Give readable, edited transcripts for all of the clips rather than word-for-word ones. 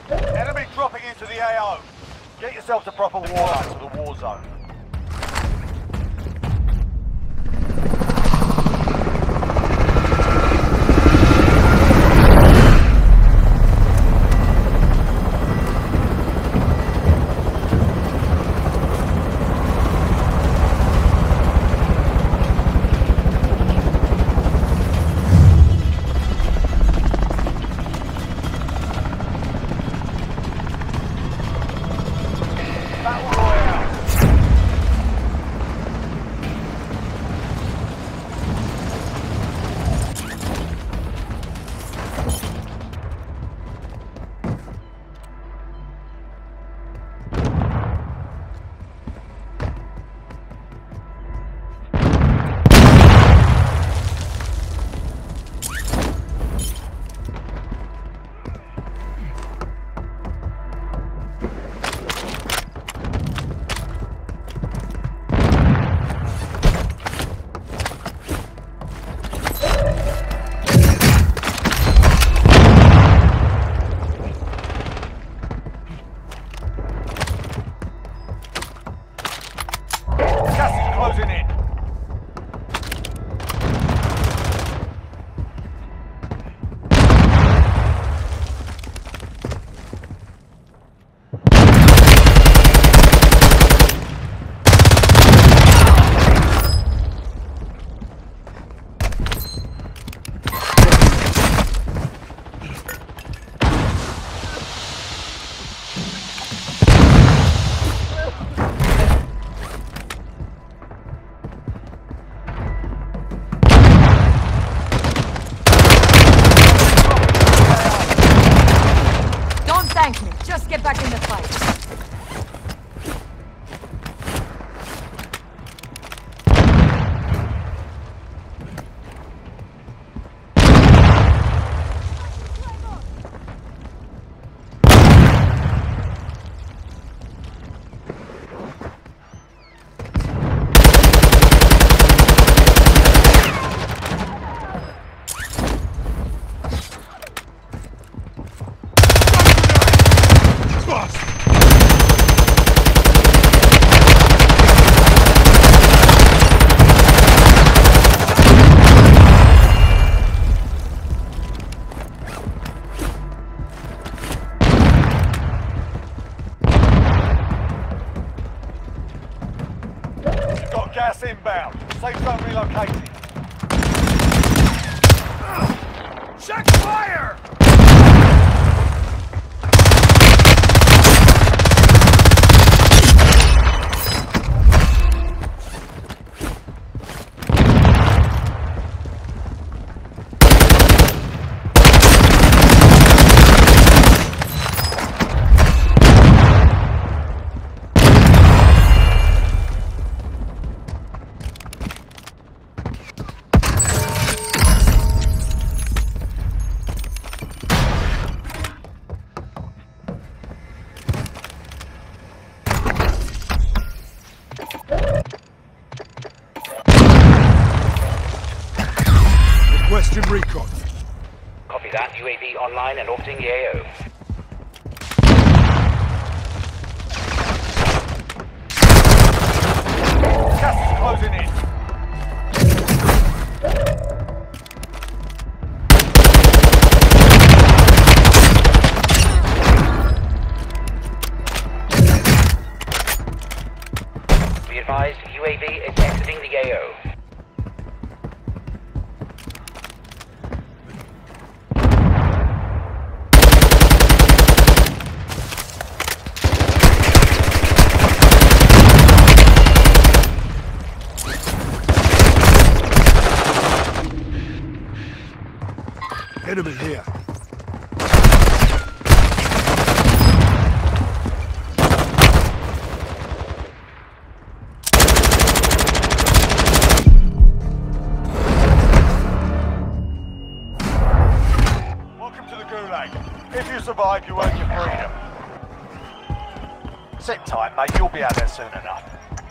Enemy dropping into the AO. Get yourself to proper warlock to the war zone. Closing in. Just get back in the fight. Gas inbound. Safe zone relocated. Check fire! Western recon. Copy that. UAV online and orbiting the AO. Gas is closing in. Be advised, UAV is exiting the AO. Enemy here. Welcome to the Gulag. If you survive, you earn your freedom. Sit tight, mate. You'll be out there soon enough.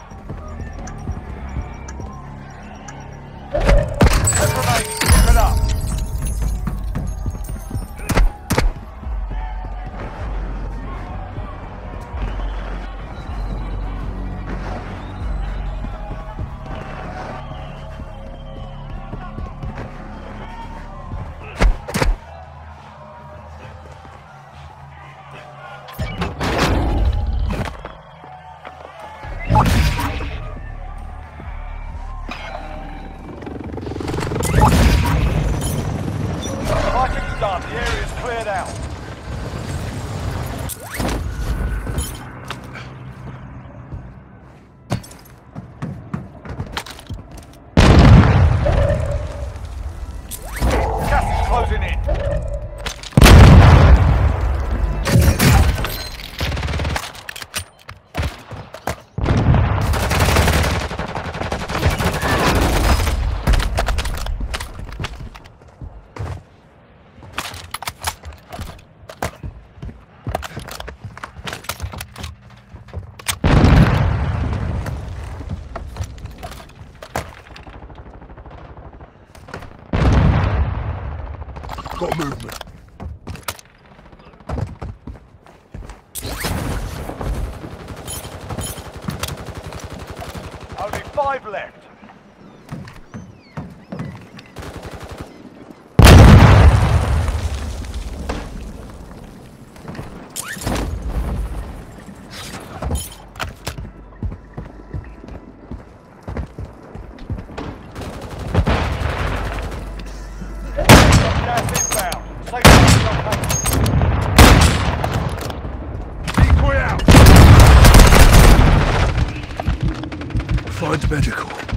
Let's remain. Keep it up. 5 left. Gas inbound. Safe zone relocated. Decoy out! Find medical.